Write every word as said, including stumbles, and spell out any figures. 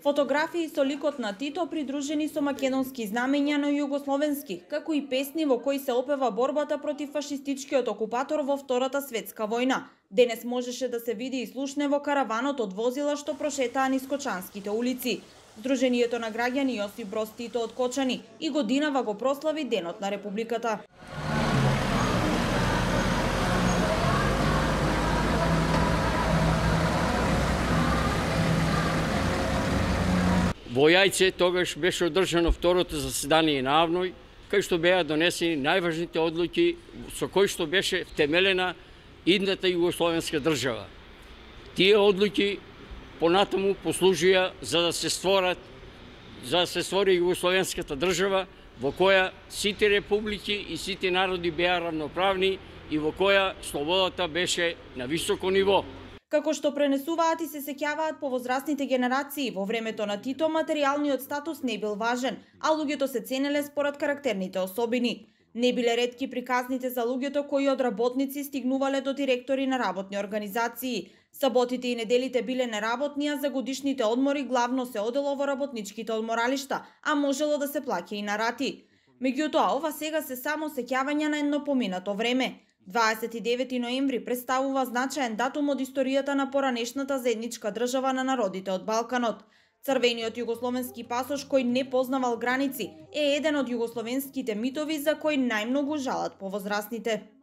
Фотографии со ликот на Тито придружени со македонски знамења на југословенски, како и песни во кои се опева борбата против фашистичкиот окупатор во Втората светска војна. Денес можеше да се види и слушне во караванот од возила што прошетаа низ Кочанските улици. Сдруженијето на граѓани Јосип Броз Тито од Кочани и годинава го прослави Денот на Републиката. Во Јајце тогаш беше одржано второто заседание на АВНОј, кај што беа донесени најважните одлуки со кои што беше втемелена идната југословенска држава. Тие одлуки понатаму послужија за да се створат, за да се створи југословенската држава во која сите републики и сите народи беа равноправни и во која слободата беше на високо ниво. Како што пренесуваат и се сеќаваат повозрастните генерации, во времето на Тито материјалниот статус не бил важен, а луѓето се ценеле според карактерните особини. Не биле ретки приказните за луѓето кои од работници стигнувале до директори на работни организации. Саботите и неделите биле неработни, а за годишните одмори главно се одело во работничките одморалишта, а можело да се плаќа и на рати. Меѓутоа, ова сега се само сеќавања на едно поминато време. дваесет и девети ноември представува значаен датум од историјата на поранешната заедничка држава на народите од Балканот. Црвениот југословенски пасош кој не познавал граници е еден од југословенските митови за кој најмногу жалат повозрастните.